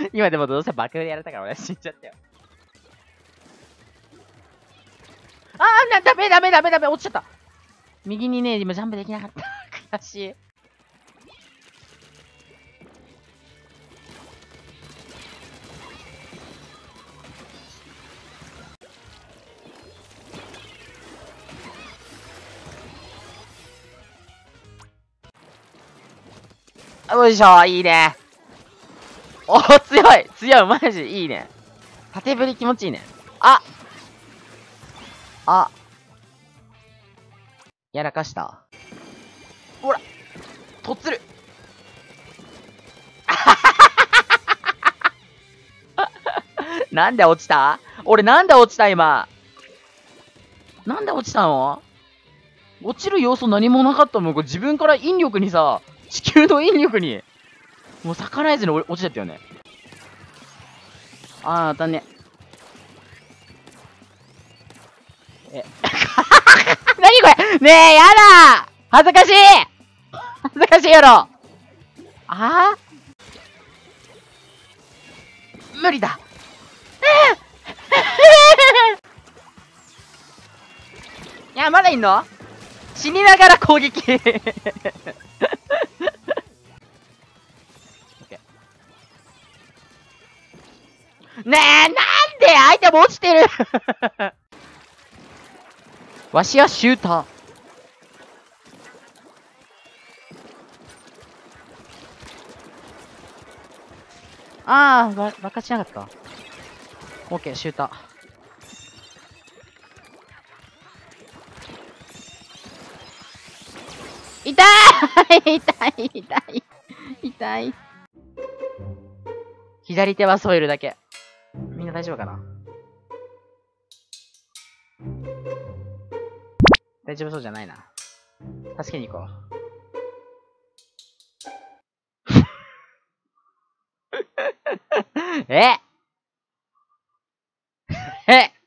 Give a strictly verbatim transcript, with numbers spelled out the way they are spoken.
今でもどうせ爆風でやられたから俺死んじゃったよ。あーな、ダメダメダメダメ、落ちちゃった。右にね、今ジャンプできなかった。悔しい。よいしょ、いいね。おー、強い強い、マジいいね。縦振り気持ちいいね。ああやらかした。ほらとっつるなんで落ちた？俺なんで落ちた今。なんで落ちたの？落ちる要素何もなかったもん。これ自分から引力にさ、地球の引力に、もう逆らえずに落ちちゃったよね。あー、当たんね。え。何これねえ、やだ恥ずかしい恥ずかしいやろ。ああ無理だ。いや、まだいんの？死にながら攻撃ねえ、なんで相手も落ちてるわしはシューター。ああ、わ、爆発しなかった。オッケー、シューター。痛い痛い痛い痛い。左手は添えるだけ。みんな大丈夫かな？大丈夫そうじゃないな。助けに行こう。ええ